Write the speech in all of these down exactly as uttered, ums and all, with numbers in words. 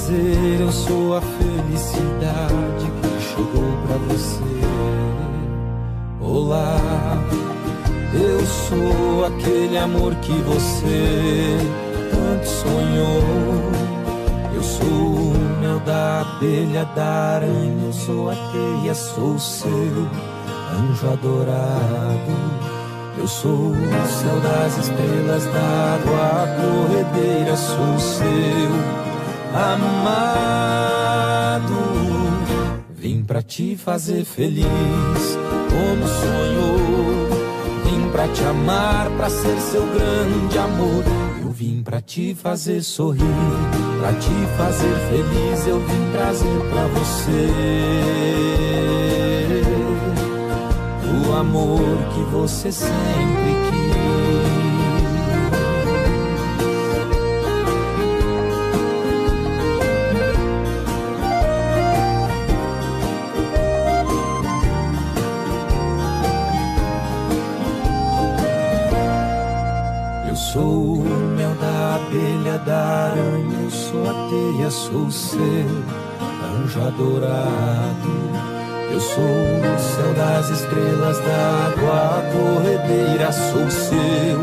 prazer, eu sou a felicidade que chegou pra você. Olá, eu sou aquele amor que você tanto sonhou. Eu sou o mel da abelha, da aranha, eu sou a teia, sou o seu anjo adorado. Eu sou o céu das estrelas, da água, a corredeira, sou o seu amado. Vim pra te fazer feliz, como sonhou. Vim pra te amar, pra ser seu grande amor. Eu vim pra te fazer sorrir, pra te fazer feliz. Eu vim trazer pra você o amor que você sempre quis. Eu sou o mel da abelha, da aranha, eu sou a teia, sou o seu anjo adorado. Eu sou o céu das estrelas, da água, a corredeira, sou o seu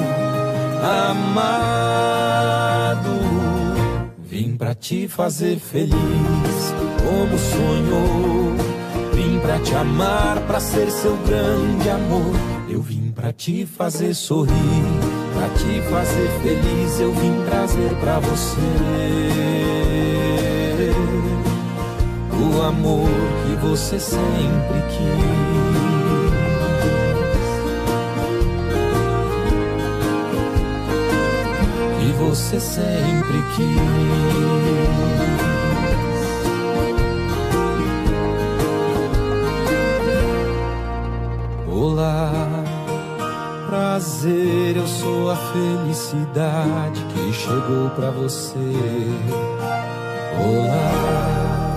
amado. Vim pra te fazer feliz, como sonhou. Vim pra te amar, pra ser seu grande amor. Eu vim pra te fazer sorrir, pra te fazer feliz. Eu vim trazer pra você o amor que você sempre quis. Que você sempre quis. Olá, prazer, eu sou a felicidade que chegou pra você. Olá.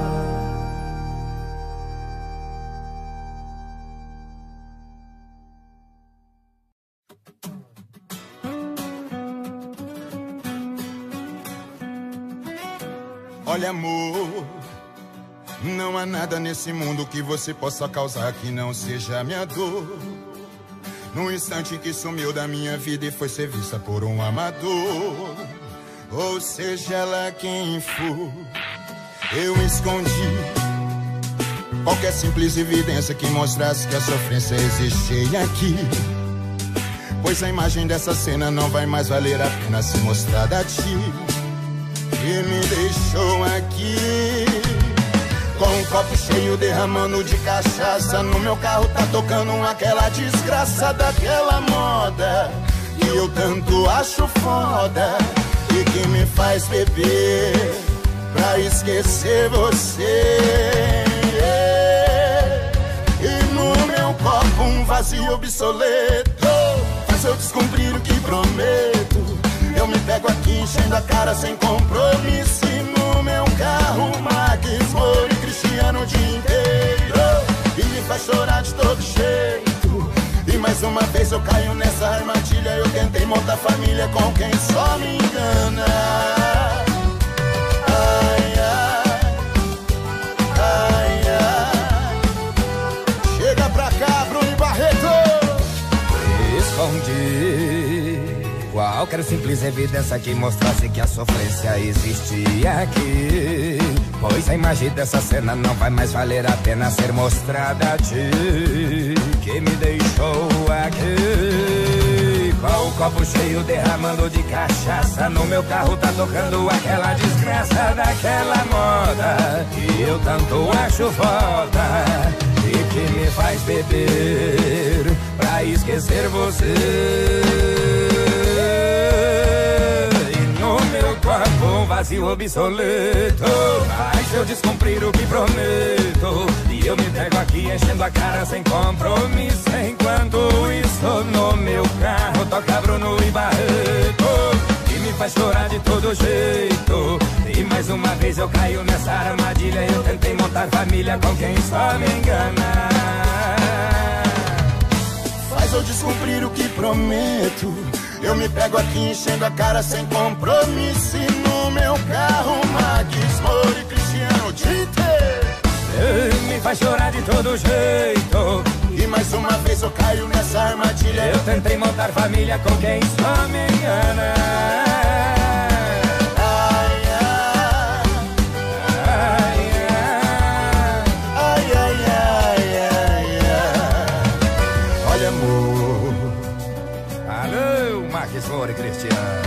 Olha, amor, não há nada nesse mundo que você possa causar que não seja minha dor. No instante que sumiu da minha vida e foi ser vista por um amador, ou seja ela quem for, eu escondi qualquer simples evidência que mostrasse que a sofrência existia aqui. Pois a imagem dessa cena não vai mais valer a pena ser mostrada a ti. E me deixou aqui com um copo cheio derramando de cachaça. No meu carro tá tocando aquela desgraça daquela moda que eu tanto acho foda e que me faz beber pra esquecer você. E no meu copo um vazio obsoleto faz eu descumprir o que prometo. Eu me pego aqui enchendo a cara sem compromisso. E no meu carro Max, Moro e Cristiano o dia inteiro e me faz chorar de todo jeito. E mais uma vez eu caio nessa armadilha. Eu tentei montar família com quem só me engana. Ai, ai, ai, ai. Chega pra cá, Bruno Barreto. Escondi qualquer simples evidência que mostrasse que a sofrência existia aqui. Pois a imagem dessa cena não vai mais valer a pena ser mostrada a ti. Que me deixou aqui com o copo cheio derramando de cachaça. No meu carro tá tocando aquela desgraça daquela moda que eu tanto acho foda e que me faz beber pra esquecer você. Um vazio obsoleto faz eu descumprir o que prometo. E eu me pego aqui enchendo a cara sem compromisso. Enquanto isso no meu carro toca Bruno e Barreto e me faz chorar de todo jeito. E mais uma vez eu caio nessa armadilha. Eu tentei montar família com quem só me engana. Mas eu descumprir o que prometo, eu me pego aqui enchendo a cara sem compromisso. E no meu carro, Max, Moro e Cristiano, Tite me faz chorar de todo jeito. E mais uma vez eu caio nessa armadilha. Eu tentei montar família com quem só me engana. Ai, ai, ai, ai, ai, ai, ai, ai. Olha, amor. Alô, Max, Moro e Cristiano.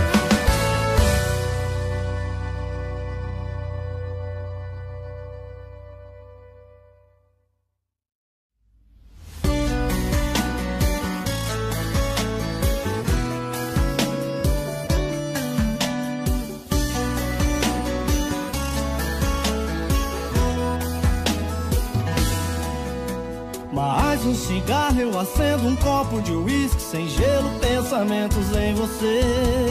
Mais um cigarro, eu acendo um copo de uísque sem gelo, pensamentos em você.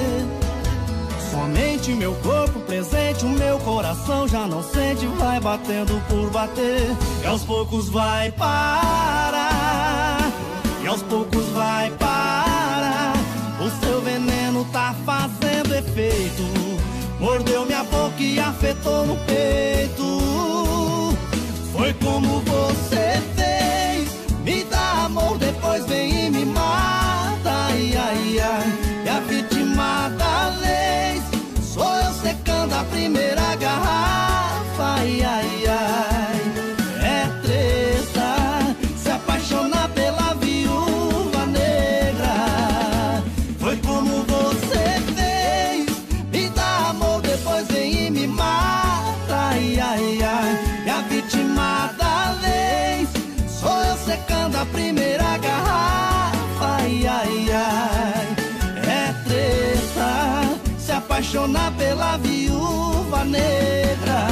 Somente meu corpo presente, o meu coração já não sente, vai batendo por bater. E aos poucos vai parar, e aos poucos vai parar. O seu veneno tá fazendo efeito, mordeu minha boca e afetou no peito. Foi como você fez, me dá amor, depois vem e me mata. Ai, ai, ai, e a vítima da lei sou eu secando a primeira garrafa. Ai, ai, ai, é treta se apaixonar pela viúva negra. Foi como você fez, me dá amor, depois vem e me mata. Ai, ai, ai, e a vítima da lei sou eu secando a primeira garrafa. Ai, ai, ai, é treta se apaixonar pela viúva negra.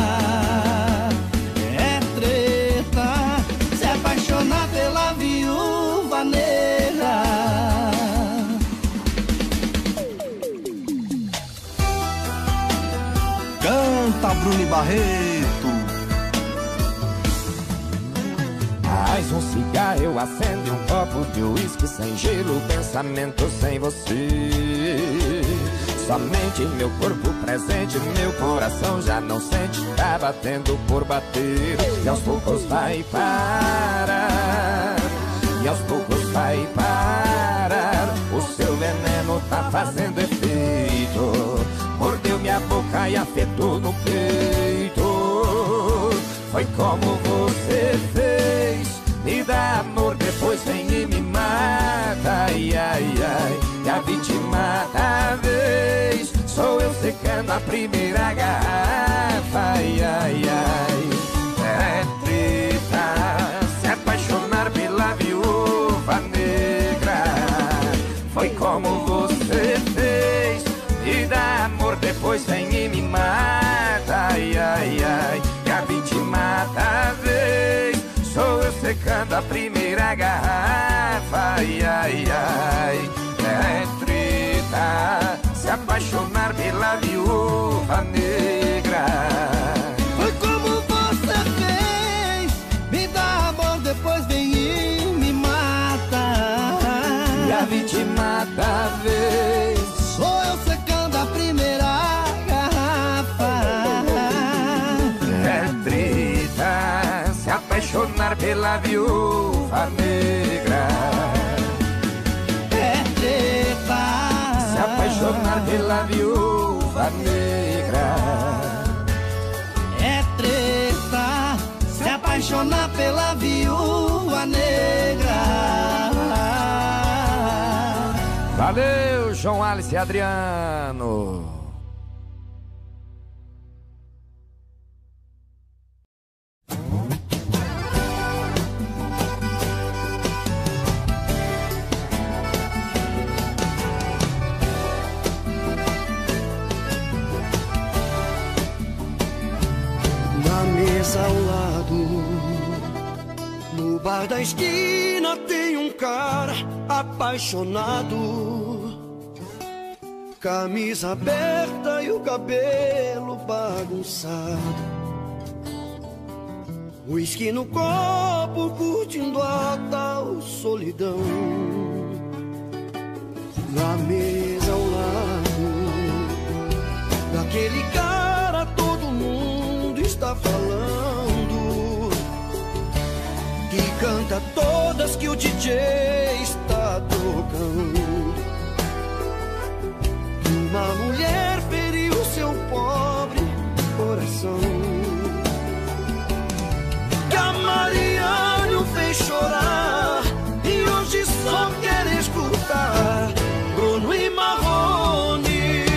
É treta se apaixonar pela viúva negra. Canta, Bruno Barreto. Mais um cigarro, eu acendo um copo de uísque sem gelo, pensamento sem você. Somente meu corpo presente, meu coração já não sente, tá batendo por bater. E aos poucos vai parar, e aos poucos vai parar. O seu veneno tá fazendo efeito, mordeu minha boca e afetou no peito. Foi como você fez, me dá amor, depois vem e me mata. Ai, ai, ai, e a vítima da vez sou eu secando a primeira garrafa. Ai, ai, ai, é treta se apaixonar pela viúva negra. Foi como você fez, me dá amor, depois vem e me mata. Ai, ai, ai, e a vítima da vez sou eu secando a primeira garrafa. Ai, ai, ai, é treta se apaixonar pela viúva negra. Foi como você fez, me dá amor, depois vem e me mata. E a vítima da vez sou eu secando a primeira garrafa. é treta se apaixonar pela viúva negra. É treta Se apaixonar pela viúva negra. É treta se apaixonar pela viúva negra. Valeu, João Alice e Adriano. Na mesa ao lado, no bar da esquina, tem um cara apaixonado. Camisa aberta e o cabelo bagunçado. Whisky no copo, curtindo a tal solidão. Na mesa ao lado daquele cara todo mundo está falando, que canta todas que o D J está tocando. Uma mulher feriu seu pobre coração, que a Mariane o fez chorar e hoje só quer escutar Bruno e Marrone.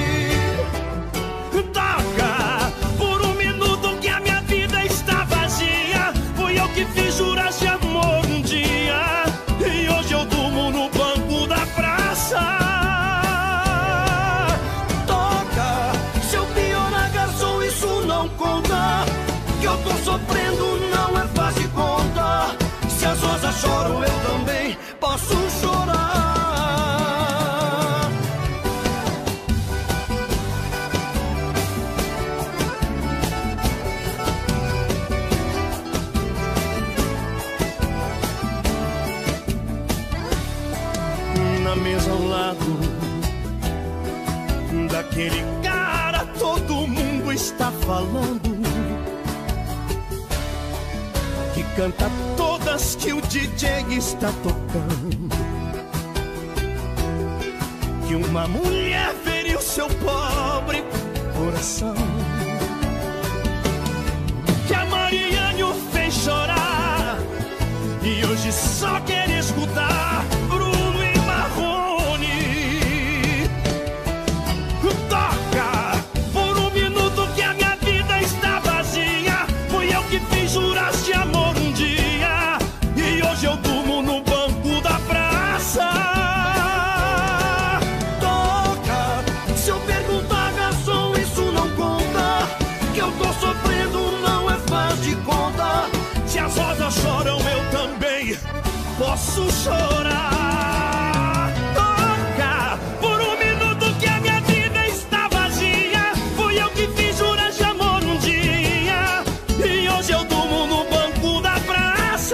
Toca por um minuto que a minha vida está vazia. Fui eu que fiz juras de amor um dia e hoje eu durmo no banco da praça. Toca, seu pior garçom, isso não conta, que eu tô sofrendo, não é fácil conta. Se as rosas choram, eu também posso chorar. Na mesa ao lado daquele cara todo mundo está falando, que canta todas que o D J está tocando, que uma mulher feriu seu pobre coração, que a Mariane o fez chorar e hoje só quer escutar Bruno e Marrone. Toca por um minuto que a minha vida está vazia. Fui eu que fiz juras de amor um dia e hoje eu durmo no banco da praça. Toca, se eu perguntar, garçom, isso não conta, que eu tô sofrendo, não é fácil de conta. Se as rosas choram, eu também posso chorar. Toca por um minuto que a minha vida está vazia. Fui eu que fiz juras de amor um dia e hoje eu durmo no banco da praça.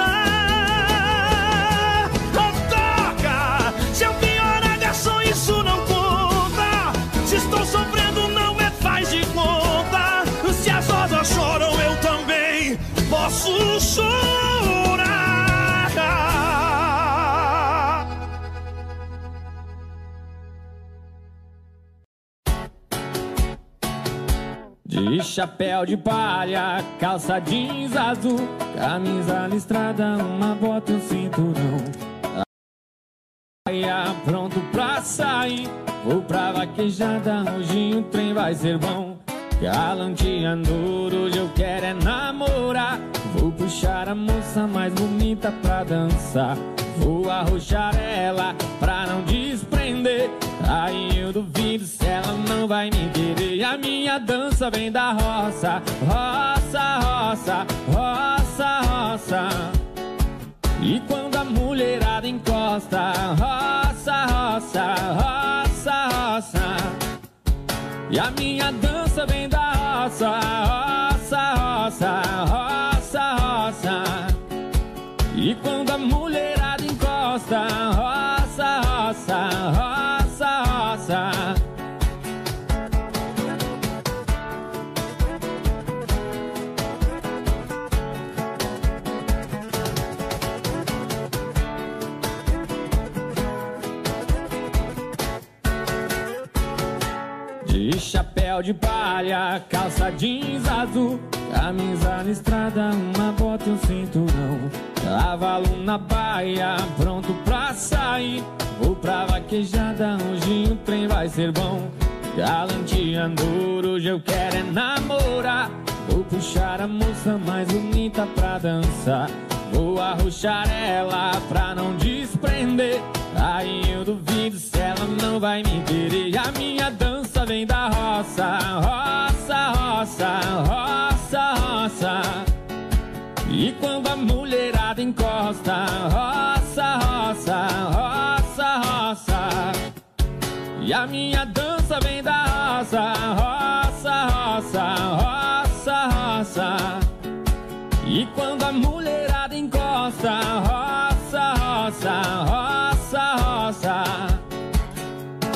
Toca, se eu pior garçom, isso não conta. Se estou sofrendo, não é faz de conta. Se as rosas choram, eu também posso chorar. De chapéu de palha, calça jeans azul, camisa listrada, uma bota e um cinturão. Pronto pra sair, vou pra vaquejada, hoje o trem vai ser bom. Galanteando, hoje eu quero é namorar. Vou puxar a moça mais bonita pra dançar. Vou arrochar ela pra não desprender. Aí eu duvido se ela não vai me querer. A minha dança vem da roça, roça, roça, roça, roça. E quando a mulherada encosta, roça, roça, roça, roça. E a minha dança vem da roça, roça, roça, roça, roça. E quando a mulherada encosta, roça, roça, roça, roça. De chapéu de palha, calça jeans azul, camisa listrada, uma bota e um cinturão. Cavalo na baia, pronto pra sair. Vou pra vaquejada, hoje o trem vai ser bom. Galanteando, hoje eu quero é namorar. Vou puxar a moça mais bonita pra dançar. Vou arrochar ela pra não desprender. Aí eu duvido se ela não vai me querer. A minha dança vem da roça, roça, roça, roça, roça. E quando a mulherada encosta, roça, roça, roça, roça. E a minha dança vem da roça, roça, roça, roça, roça. E quando a mulherada encosta, roça, roça, roça, roça.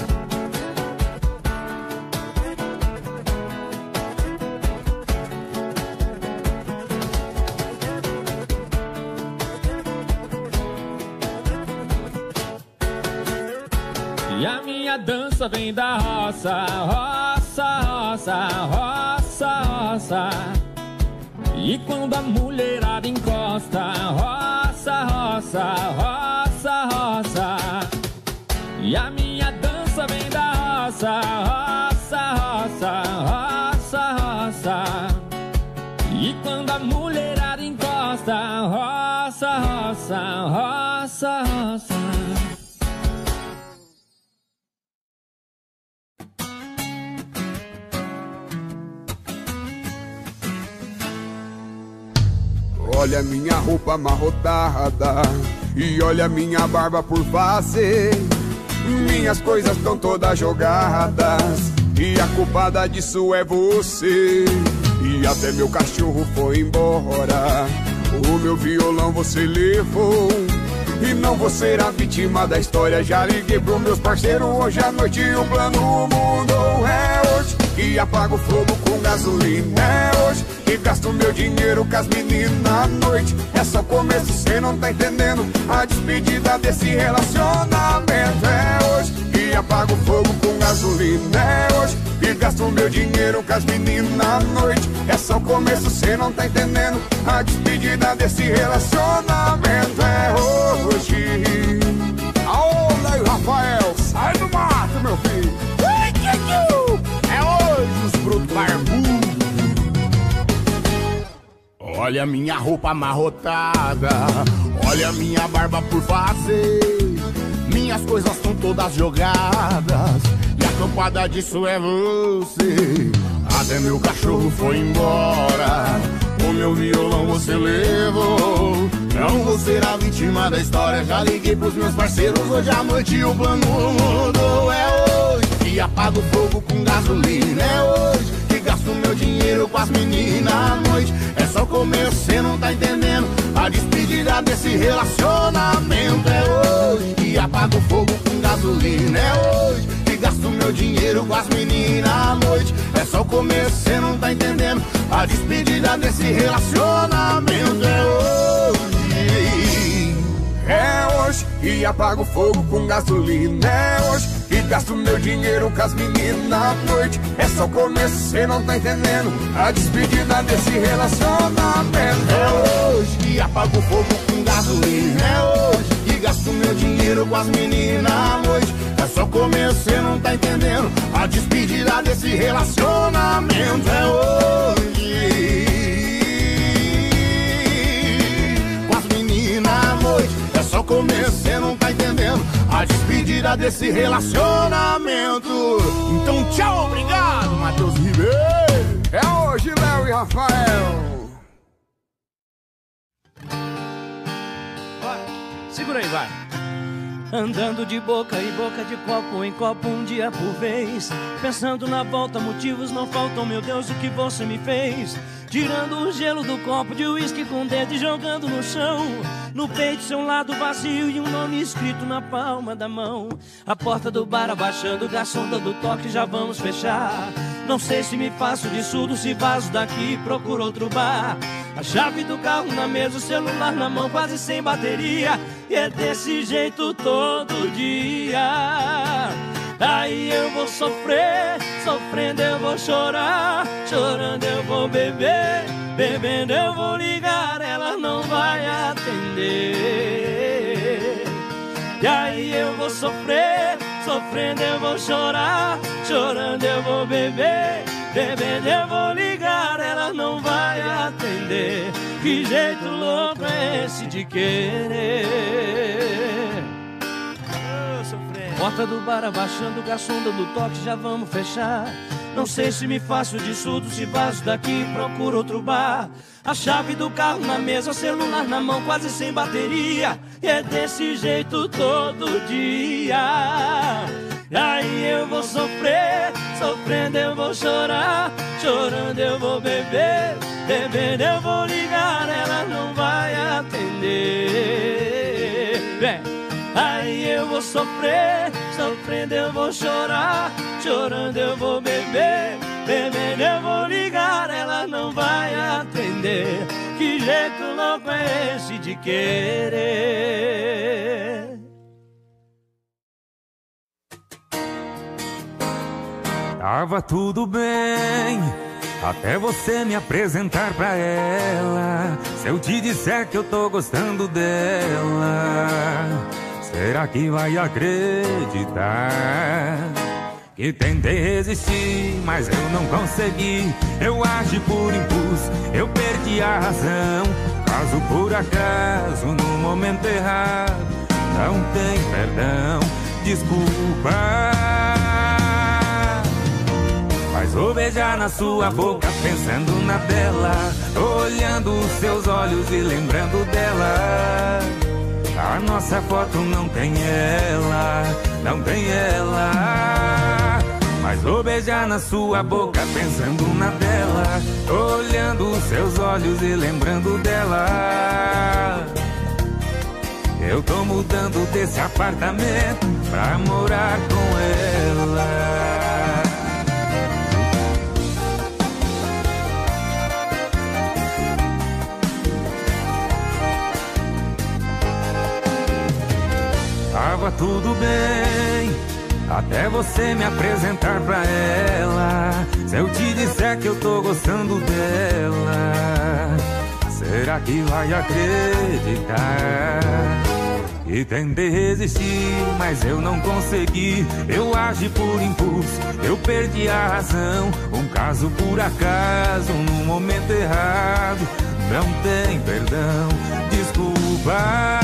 minha dança vem da roça, roça, roça, roça, roça. E quando a mulherada encosta, roça, roça, roça, roça. E a minha dança vem da roça, roça, roça, roça, roça. E quando a mulherada encosta, roça, roça, roça, roça. Olha minha roupa amarrotada e olha minha barba por fazer. Minhas coisas estão todas jogadas e a culpada disso é você. E até meu cachorro foi embora, o meu violão você levou. E não vou ser a vítima da história. Já liguei pros meus parceiros, hoje à noite o plano mudou. É hoje que apago o fogo com gasolina. É hoje que gasto meu dinheiro com as meninas à noite. É só começo, cê não tá entendendo a despedida desse relacionamento. É hoje que apago o fogo com gasolina. É hoje que gasto meu dinheiro com as meninas à noite. É só começo, cê não tá entendendo a despedida desse relacionamento. É hoje. Aô, Léo Rafael, sai do mato, meu filho. É hoje os brutos barbudos. Olha minha roupa amarrotada, olha minha barba por fazer. Minhas coisas estão todas jogadas e a culpada disso é você. Até meu cachorro foi embora, o meu violão você levou. Não vou ser a vítima da história. Já liguei pros meus parceiros, hoje à noite o plano mudou. É hoje que apago o fogo com gasolina. É hoje que gasto meu dinheiro com as meninas à noite. É só começo, cê não tá entendendo a despedida desse relacionamento. É hoje que apago o fogo com gasolina. É hoje que gasto meu dinheiro com as meninas à noite. É só começo, cê não tá entendendo a despedida desse relacionamento. É hoje. É hoje que apago o fogo com gasolina. É hoje que gasto meu dinheiro com as meninas à noite. É só começo, cê não tá entendendo a despedida desse relacionamento. É hoje que apago o fogo com gasolina. É hoje que gasto meu dinheiro com as meninas à noite. É só começo, cê não tá entendendo a despedida desse relacionamento. É hoje com as meninas à noite. É só começo, cê não tá entendendo a despedida desse relacionamento. Então tchau, obrigado, Matheus Ribeiro. É hoje, Léo e Rafael. Vai, segura aí, vai. Andando de boca em boca, de copo em copo, um dia por vez. Pensando na volta, motivos não faltam, meu Deus, o que você me fez. Tirando o gelo do copo de uísque com o dedo e jogando no chão. No peito seu lado vazio e um nome escrito na palma da mão. A porta do bar abaixando, o garçom dando toque, já vamos fechar. Não sei se me faço de surdo, se vazo daqui e procuro outro bar. A chave do carro na mesa, o celular na mão, quase sem bateria. E é desse jeito todo dia. Aí eu vou sofrer, sofrendo eu vou chorar, chorando eu vou beber, bebendo eu vou ligar, ela não vai atender. E aí eu vou sofrer, sofrendo eu vou chorar, chorando eu vou beber, bebendo eu vou ligar, ela não vai atender. Que jeito louco é esse de querer? Porta do bar abaixando, o garçom dando toque, já vamos fechar. Não sei se me faço de surdo, se vazo daqui, procuro outro bar. A chave do carro na mesa, o celular na mão, quase sem bateria. E é desse jeito todo dia. Aí eu vou sofrer, sofrendo eu vou chorar, chorando eu vou beber, bebendo eu vou ligar, ela não vai atender. Vem. Aí eu vou sofrer, sofrendo eu vou chorar, chorando eu vou beber, bebendo eu vou ligar, ela não vai atender. Que jeito louco é esse de querer? Tava tudo bem até você me apresentar pra ela. Se eu te disser que eu tô gostando dela, será que vai acreditar? Que tentei resistir, mas eu não consegui. Eu agi por impulso, eu perdi a razão. Caso por acaso, no momento errado, não tem perdão, desculpa. Mas vou beijar na sua boca pensando na dela, olhando os seus olhos e lembrando dela. A nossa foto não tem ela, não tem ela. Mas vou beijar na sua boca pensando na dela, olhando os seus olhos e lembrando dela. Eu tô mudando desse apartamento pra morar com ela. Tava tudo bem até você me apresentar pra ela. Se eu te disser que eu tô gostando dela, será que vai acreditar? E tentei resistir, mas eu não consegui. Eu agi por impulso, eu perdi a razão. Um caso por acaso, no momento errado, não tem perdão, desculpa.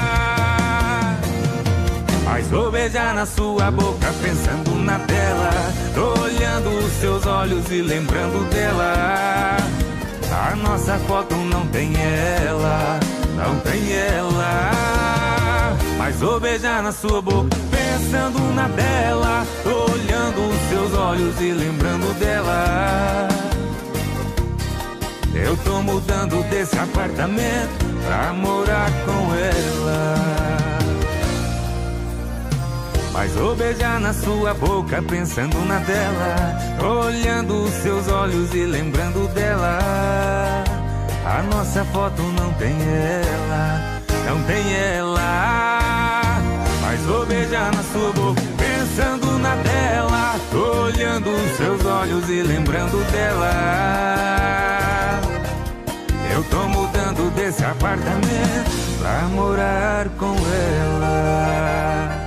Mas vou beijar na sua boca pensando na tela, tô olhando os seus olhos e lembrando dela. A nossa foto não tem ela, não tem ela. Mas vou beijar na sua boca pensando na dela, tô olhando os seus olhos e lembrando dela. Eu tô mudando desse apartamento pra morar com ela. Mas vou beijar na sua boca pensando na dela, olhando os seus olhos e lembrando dela. A nossa foto não tem ela, não tem ela. Mas vou beijar na sua boca pensando na dela, olhando os seus olhos e lembrando dela. Eu tô mudando desse apartamento pra morar com ela.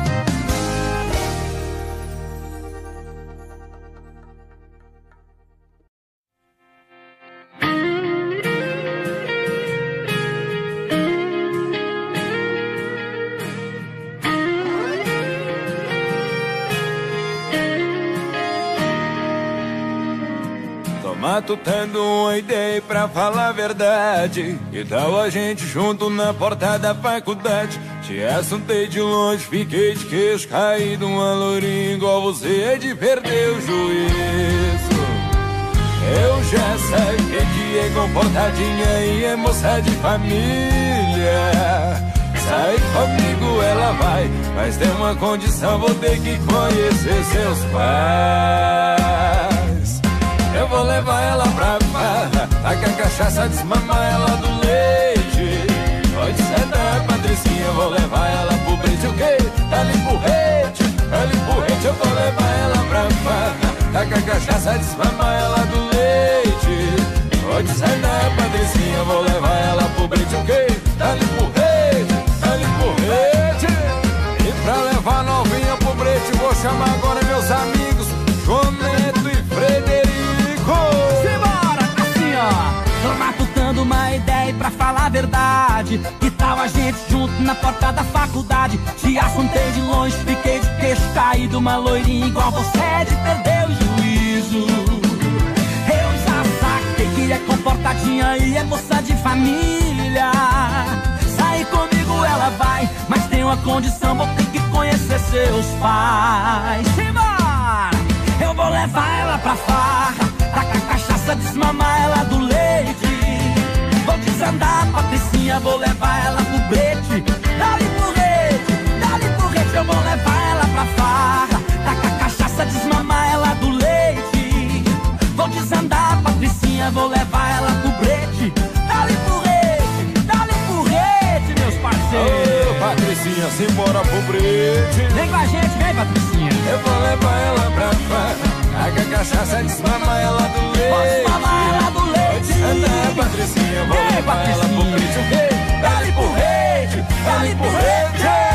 Matutando uma ideia pra falar a verdade. Que tal a gente junto na porta da faculdade? Te assuntei de longe, fiquei de queixo caído. Uma lourinha igual você é de perder o juízo. Eu já sabia que é comportadinha e é moça de família. Sai comigo, ela vai, mas tem uma condição, vou ter que conhecer seus pais. Eu vou levar ela pra farra, tacar cachaça, desmamar ela do leite. Pode ser da Patricinha, eu vou levar ela pro brinde. O quê? Dá-lhe porrete, dá-lhe porrete. Eu vou levar ela pra farra, tacar cachaça, desmamar ela do leite. Pode ser da Patricinha, eu vou levar ela pro brinde. O quê? Dá-lhe porrete, dá-lhe porrete. E pra levar novinha pro brinde, vou chamar agora meus amigos João Neto e Frederico. Simbora, assim ó, tô matutando uma ideia pra falar a verdade. Que tal a gente junto na porta da faculdade? Te assuntei de longe, fiquei de queixo caído. Uma loirinha igual você é de perder o juízo. Eu já saquei que é comportadinha e é moça de família. Sair comigo ela vai, mas tem uma condição, vou ter que conhecer seus pais. Simbora! Eu vou levar ela pra farra, tacar cachaça, desmamar ela do leite. Vou desandar a Patricinha, vou levar ela pro brete. Dá-lhe porrete, dá-lhe porrete. Eu vou levar ela pra farra, tacar cachaça, desmamar ela do leite. Vou desandar a Patricinha, vou levar ela pro brete. Dá-lhe porrete, dá-lhe porrete, meus parceiros. Ô, Patricinha, simbora pro brete. Vem com a gente, vem, Patricinha. Eu vou levar ela pra farra, cachaça, desmama ela do leite. Posso mamar ela do leite. Anda, Patricinha, vou Ei, levar ela pro Patricinha. peito. Dá-lhe pro rede, dá-lhe pro rede.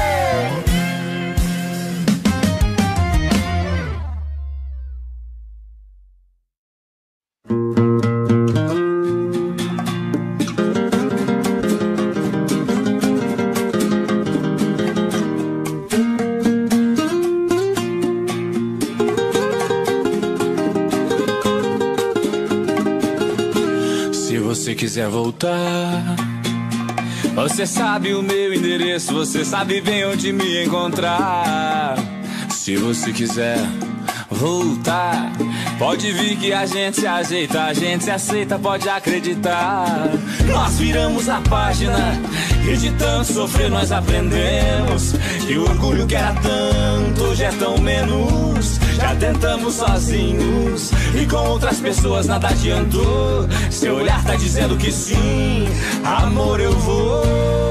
Se quiser voltar, você sabe o meu endereço, você sabe bem onde me encontrar. Se você quiser voltar, pode vir que a gente se ajeita, a gente se aceita, pode acreditar. Nós viramos a página e de tanto sofrer nós aprendemos que o orgulho que era tanto hoje é tão menos. Já tentamos sozinhos e com outras pessoas nada adiantou. Seu olhar tá dizendo que sim, amor, eu vou.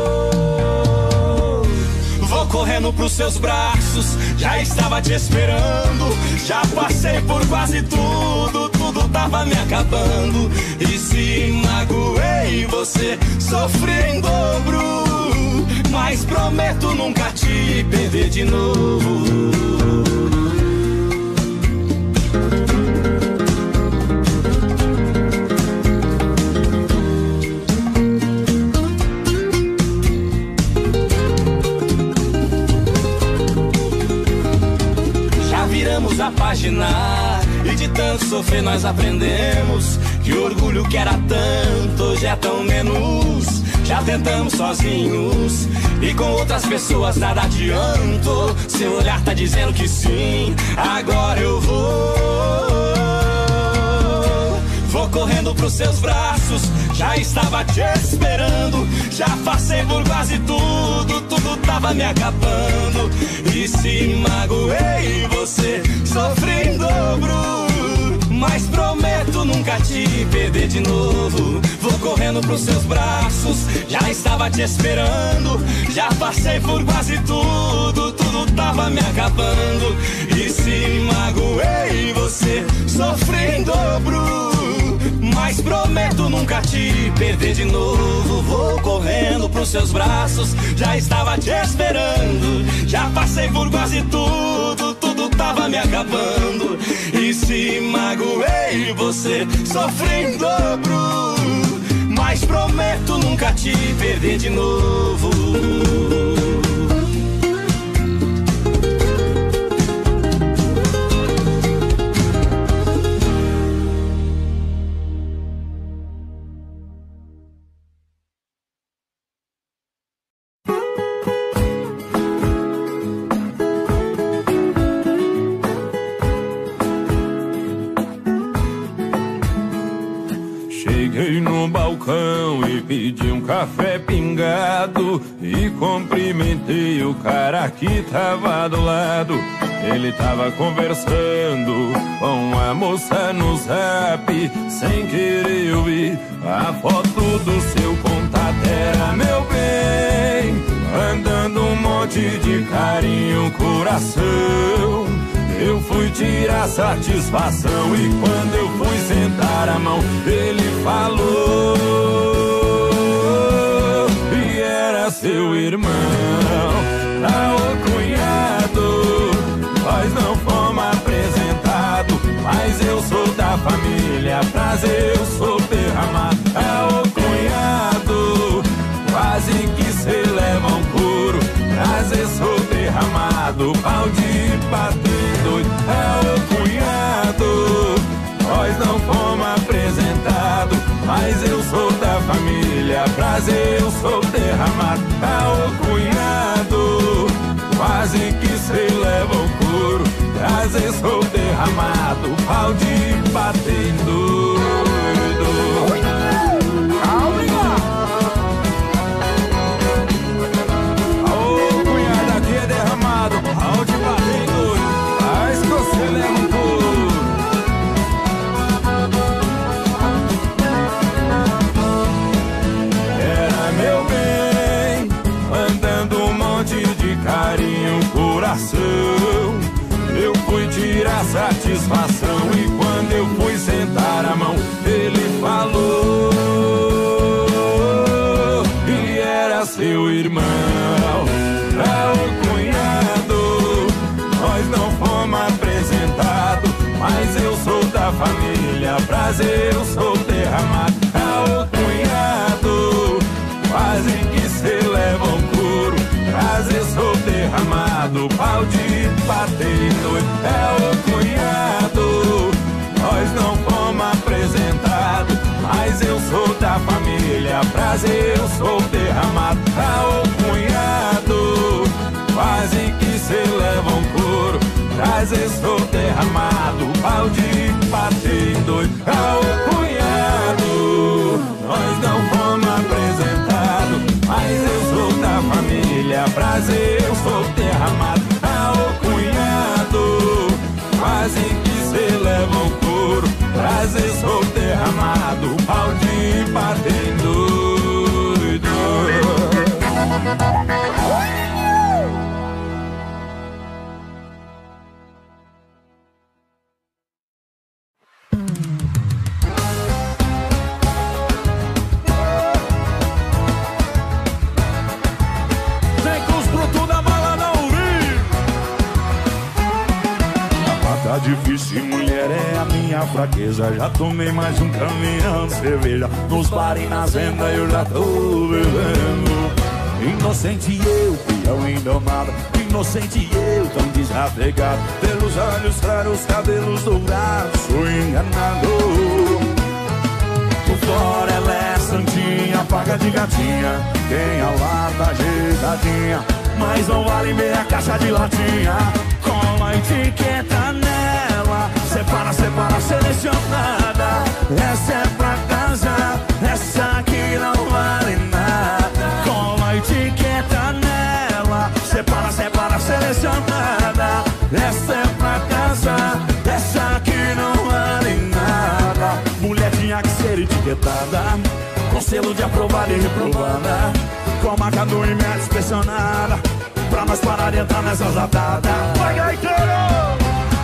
Vou correndo pros seus braços, já estava te esperando. Já passei por quase tudo, tudo tava me acabando. E se magoei você, sofri em dobro, mas prometo nunca te perder de novo. A página e de tanto sofrer nós aprendemos que o orgulho que era tanto hoje é tão menos. Já tentamos sozinhos e com outras pessoas nada adiantou. Seu olhar tá dizendo que sim, agora eu vou. Vou correndo pros seus braços, já estava te esperando. Já passei por quase tudo, tudo tava me acabando. E se magoei você, sofri em dobro, mas prometo nunca te perder de novo. Vou correndo pros seus braços, já estava te esperando. Já passei por quase tudo, tudo tava me acabando. E se magoei você, sofri em dobro, mas prometo nunca te perder de novo. Vou correndo pros seus braços, já estava te esperando. Já passei por quase tudo, tudo tava me acabando. E se magoei você, sofri em dobro, mas prometo nunca te perder de novo. Cheguei no balcão e pedi um café pingado e cumprimentei o cara que tava do lado. Ele tava conversando com a moça no zap. Sem querer eu vi a foto do seu contato. Era meu bem, mandando um monte de carinho, coração. Eu fui tirar satisfação e quando eu fui sentar a mão, ele falou e era seu irmão. Ah, ô cunhado, nós não fomos apresentados, mas eu sou da família, prazer, eu sou derramado. Ah, ô cunhado, quase que cê leva um couro, prazer, sou derramado, pau de bater. É o cunhado, nós não fomos apresentados, mas eu sou da família, prazer, eu sou derramado. É o cunhado, quase que cê leva o couro, prazer, sou derramado, pau de bater doido. Ô cunhado, aqui é derramado, pau de bater doido. Você leva um couro. Era meu bem, mandando um monte de carinho, coração. Eu fui tirar satisfação e quando família. Prazer, eu sou derramado. Ah, ô cunhado, quase que cê leva um couro. Prazer, sou derramado. Pau de bater doido. É ô cunhado, nós não fomos apresentados, mas eu sou da família. Prazer, eu sou derramado. Ah, ô cunhado, quase que cê leva um couro. Prazer, sou derramado. Pau de bater doido. Ah, ô cunhado, nós não fomos apresentados, mas eu sou da família. Prazer, eu sou derramado. Ah, ô cunhado, quase que cê leva um couro. Prazer, sou derramado. Pau de bater doido. Vem com os brutos da bala na Uri. Tá difícil, mulher, é a minha fraqueza. Já tomei mais um caminhão de cerveja. Nos bares e nas vendas eu já tô bebendo. Inocente eu, fiel indomado. Inocente eu, tão desapegado. Pelos olhos claros, cabelos dourados, sou enganado. Por fora ela é santinha, paga de gatinha. Quem a lata ajeitadinha, mas não vale meia caixa de latinha. Com a etiqueta nela, separa, separa, selecionada. Essa é pra casa, essa aqui não vale nada. Com a etiqueta nela, separa, separa, selecionada. Essa é pra casa, essa aqui não vale nada. Mulher tinha que ser etiquetada, com selo de aprovada e reprovada, com marca do I M E D inspecionada, pra nós parar de entrar nessas atadas. Vai, gaiteiro!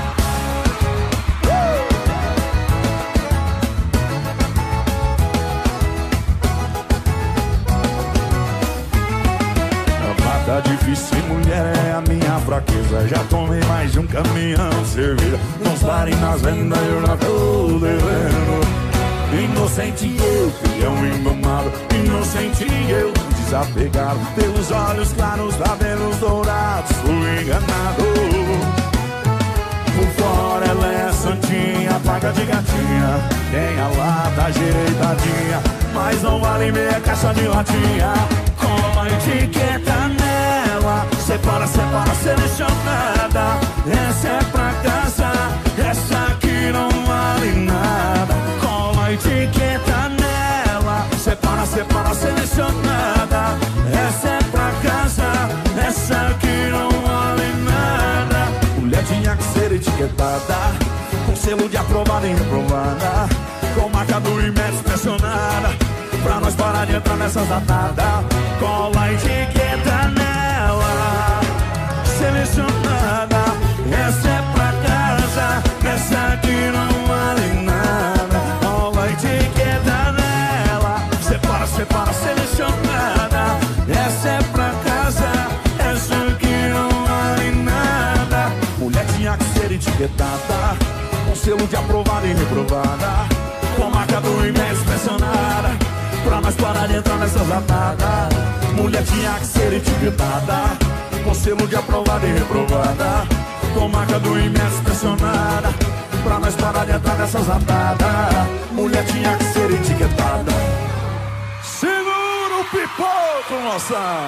Tá difícil, mulher, é a minha fraqueza. Já tomei mais de um caminhão de cerveja. Nos bares e nas vendas eu já tô devendo. Inocente eu, fiel engomado. Inocente eu, desapegado. Pelos olhos claros, cabelos dourados, fui enganado. Por fora ela é santinha, paga de gatinha. Tem a lata ajeitadinha, mas não vale meia caixa de latinha. Com a etiqueta nela, separa, separa, selecionada. Essa é pra casa, essa aqui não vale nada. Com a etiqueta nela, separa, separa, selecionada. Essa é pra casa, essa aqui não vale nada. Mulher tinha que ser etiquetada, com selo de aprovada e reprovada, com marca do I M E D inspecionada, pra nós parar de entrar nessas atadas. Cola a etiqueta nela, selecionada. Essa é pra casa, essa aqui não vale nada. Cola a etiqueta nela, separa, separa, selecionada. Essa é pra casa, essa aqui não vale nada. Mulher tinha que ser etiquetada, com selo de aprovada e reprovada, com marca do I M E D inspecionada, pra nós parar de entrar nessas atadas. Mulher tinha que ser etiquetada, com selo de aprovada e reprovada, com marca do I M E D inspecionada, pra nós parar de entrar nessas atadas. Mulher tinha que ser etiquetada. Segura o pipoco, moça!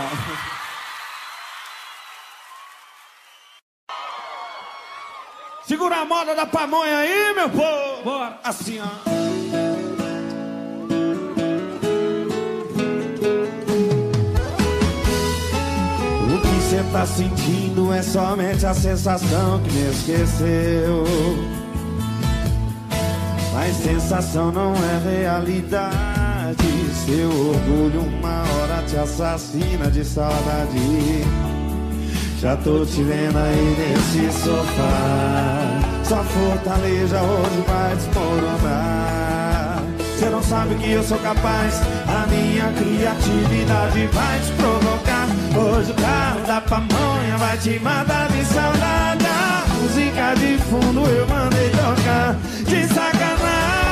Segura a moda da pamonha aí, meu povo. Bora. Assim, ó. O que cê tá sentindo é somente a sensação que me esqueceu. Mas sensação não é realidade. Seu orgulho uma hora te assassina de saudade. Já tô te vendo aí nesse sofá. Sua fortaleza hoje vai desmoronar. Cê não sabe que eu sou capaz, a minha criatividade vai te provocar. Hoje o carro da pamonha vai te matar de saudade. A música de fundo eu mandei tocar de sacanagem.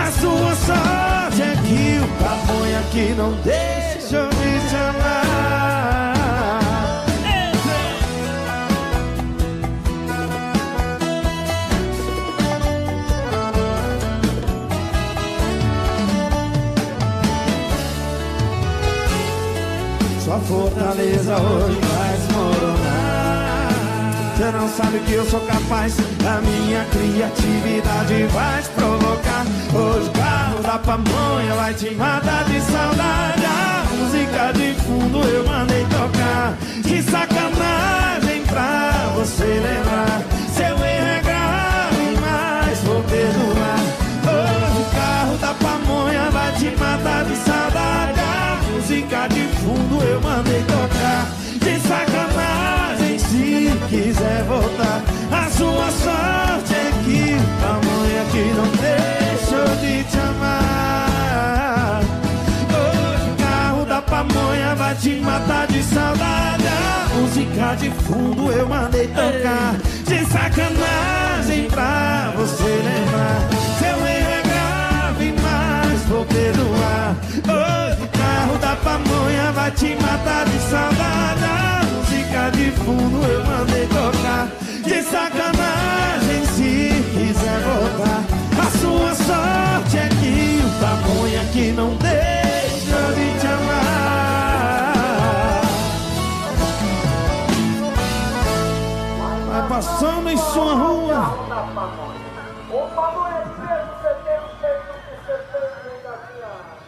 A sua sorte é que o pamonha que não deixa eu me te amar. Sua fortaleza hoje vai desmoronar. Você não sabe que eu sou capaz, a minha criatividade vai te provocar. Hoje o carro da pamonha vai te matar de saudade. A música de fundo eu mandei tocar. Que sacanagem pra você lembrar. Seu erro é grave, mas vou perdoar. Hoje o carro da pamonha vai te matar de saudade. A música de fundo eu mandei tocar. De sacanagem, se quiser voltar. A sua sorte é que o pamonha que não deixou de te amar. Hoje o carro da pamonha vai te matar de saudade. A música de fundo eu mandei tocar. De sacanagem pra você lembrar. Seu erro é grave, mas vou perdoar. Hoje o carro da pamonha vai te matar de saudade. A música de fundo eu mandei tocar. De sacanagem, se quiser voltar. A sua sorte é que o pamonha que não deixa de te amar. Vai passando em sua rua. O pamonha de mesmo você tem um jeito que você tem da minha.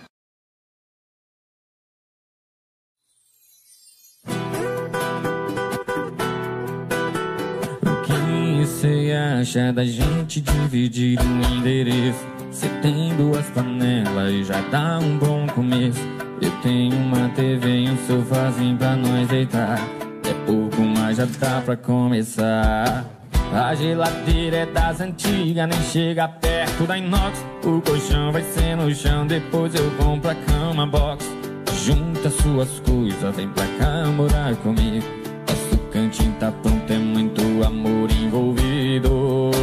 O que você acha da gente dividir um endereço? Você tem duas panelas e já dá um bom começo. Eu tenho uma T V e um sofazinho pra nós deitar. É pouco, mas já dá pra começar. A geladeira é das antigas, nem chega perto da inox. O colchão vai ser no chão, depois eu compro a cama box. Junta suas coisas, vem pra cá morar comigo. Nosso cantinho tá pronto, é muito amor envolvido.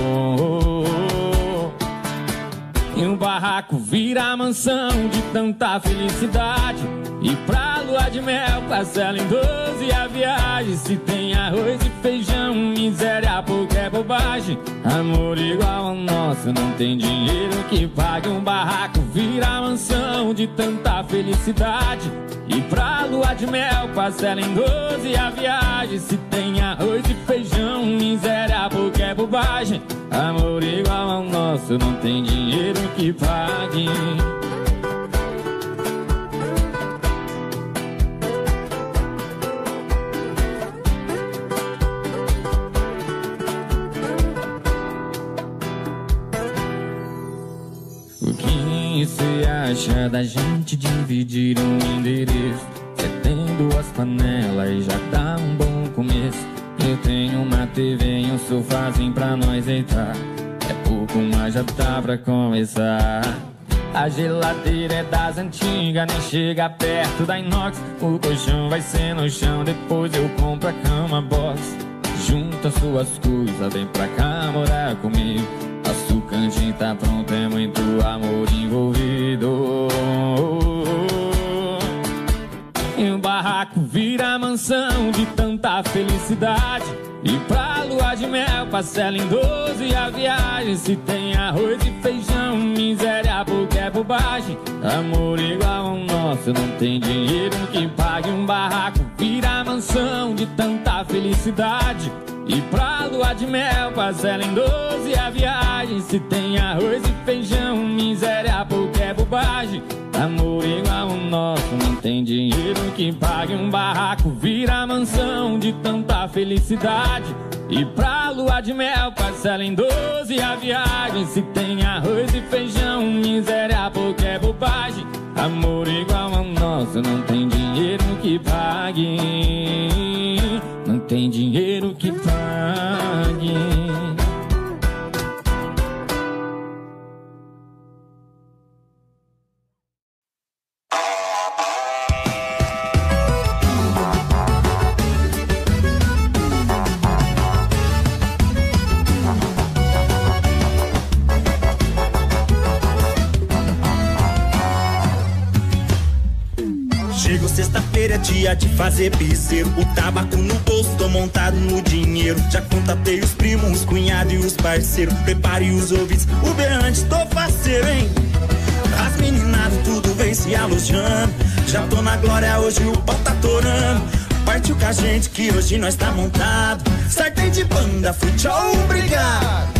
E o barraco vira mansão de tanta felicidade. E pra lua de mel, parcela em doze a viagem. Se tem arroz e feijão, miséria pouco é bobagem. Amor igual ao nosso, não tem dinheiro que pague. Um barraco vira mansão de tanta felicidade. E pra lua de mel, parcela em doze a viagem. Se tem arroz e feijão, miséria pouco é bobagem. Amor igual ao nosso, não tem dinheiro que pague. O que você acha da gente dividir um endereço? Você tem duas panelas e já dá um bom começo. Eu tenho uma T V e um sofazinho pra nós deitar. É pouco, mas já dá pra começar. A geladeira é das antigas, nem chega perto da inox. O colchão vai ser no chão, depois eu compro a cama box. Junta suas coisas, vem pra cá morar comigo. Nosso cantinho tá pronto, é muito amor envolvido. E o barraco vira mansão de tanta felicidade. E pra lua de mel, parcela em doze a viagem. Se tem arroz e feijão, miséria pouco é bobagem. Amor igual ao nosso, não tem dinheiro que pague. Um barraco vira mansão de tanta felicidade. E pra lua de mel, parcela em doze a viagem. Se tem arroz e feijão, miséria pouco é bobagem. Amor igual ao nosso, não tem dinheiro que pague. Um barraco vira mansão de tanta felicidade. E pra lua de mel, parcela em doze a viagem. Se tem arroz e feijão, miséria pouco é bobagem. Amor igual ao nosso, não tem dinheiro que pague. Não tem dinheiro que pague. feira é dia de fazer piseiro. O tabaco no bolso, tô montado no dinheiro. Já contatei os primos, os cunhados e os parceiros. Prepare os ouvidos, o berrante, tô faceiro, hein? As meninadas tudo vem se alojando. Já tô na glória, hoje o pau tá torando. Partiu com a gente que hoje nós tá montado. Sartém de banda, fute, obrigado.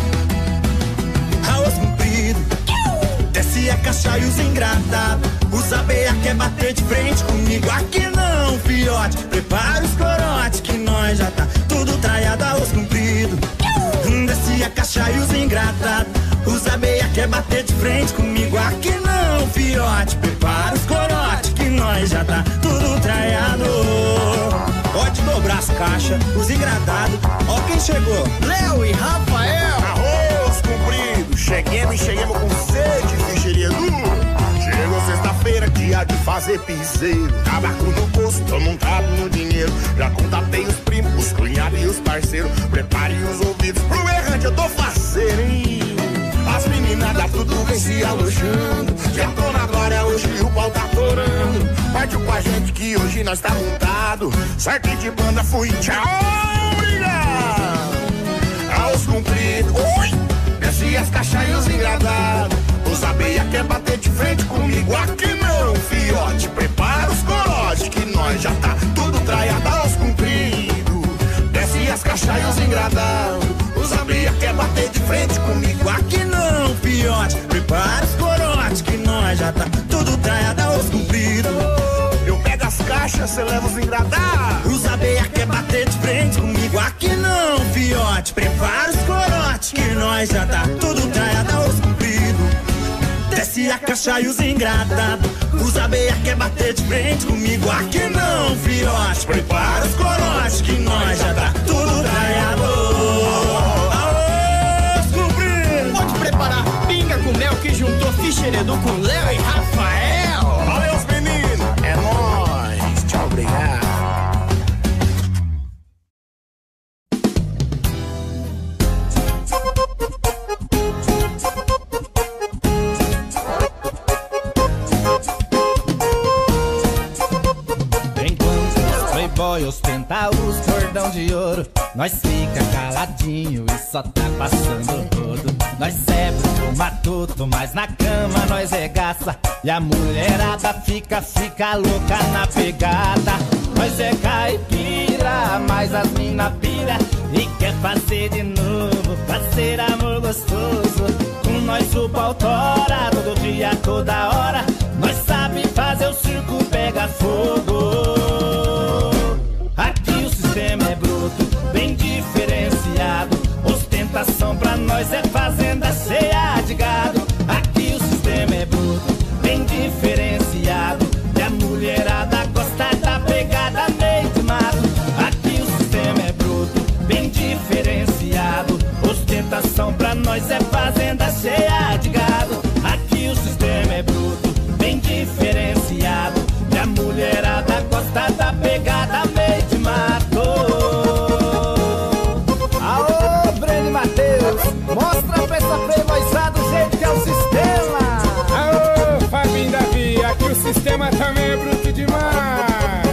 Arroz comprido, desce a caixa e os engradados. Os abeia quer bater de frente comigo. Aqui não, fiote, prepara os corote que nós já tá tudo traiado. Arroz comprido, desce a caixa e os engradados. Os abeia quer bater de frente comigo. Aqui não, fiote, prepara os corote que nós já tá tudo traiado. Pode dobrar as caixas, os engradados. Ó quem chegou, Léo e Rafael. Arroz comprido, cheguemos e cheguemos com sede, ficheria dura. Chegou sexta-feira, dia de fazer piseiro. Tabaco no bolso, tô montado no dinheiro. Já contatei os primos, os cunhados e os parceiros. Prepare os ouvidos pro errante, eu tô faceiro, hein? As meninadas tudo vem se alojando. Já tô na glória, hoje o pau tá torando. Partiu com a gente que hoje nós tá montado. Sartém de banda, fui, tchau, obrigado. Aos compridos, oi, desce as caixas e os engradados. Os abeia quer bater de frente comigo. Aqui não, fiote, prepara os corote que nós já tá tudo traiado. Aos compridos, desce as caixas e os engradados. Os abeia quer bater de frente comigo. Aqui não, fiote, prepara os corote que nós já tá tudo traiado. Aos compridos, eu pego as caixas, cê leva os engradados. Os abeia quer bater de frente comigo. Aqui não, fiote, prepara os corote que nós já tá tudo traiado. Aos compridos, desce a caixa e os engradados. Os abeia quer bater de frente comigo. Aqui não, fiote, prepara os corote que nós já tá tudo traiado. Aos compridos, pode preparar pinga com mel que juntou Ficheredo com Léo e Rafael. Valeu os meninos, é nóis, tchau, obrigado. Playboy ostenta os cordão de ouro, nós fica caladinho e só tá passando rodo. Nós é pro matuto, mas na cama nós regaça. E a mulherada fica, fica louca na pegada. Nós é caipira, mas as mina pira e quer fazer de novo, fazer amor gostoso. Com nós o pau tora, todo dia, toda hora. Nós sabe fazer o circo pega fogo. Aqui o sistema é bruto, bem diferenciado. Ostentação pra nós é fazenda cheia de gado. Aqui o sistema é bruto, bem diferenciado. E a mulherada gosta da pegada meio de mato. Aqui o sistema é bruto, bem diferenciado. Ostentação pra nós é fazenda cheia de gado. Aqui o sistema é bruto, bem diferenciado. E a mulherada gosta da pegada meio de mato. Aô, Breno e Matheus, mostra pra essa playboyzada o jeito que é o sistema. Aô, Fabinho Davi, aqui o sistema também é bruto demais.